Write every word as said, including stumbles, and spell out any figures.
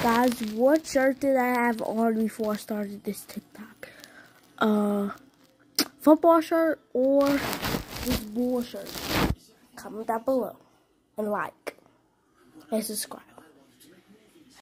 Guys, what shirt did I have on before I started this TikTok? Uh, football shirt or this bull shirt? Comment down below and like and subscribe.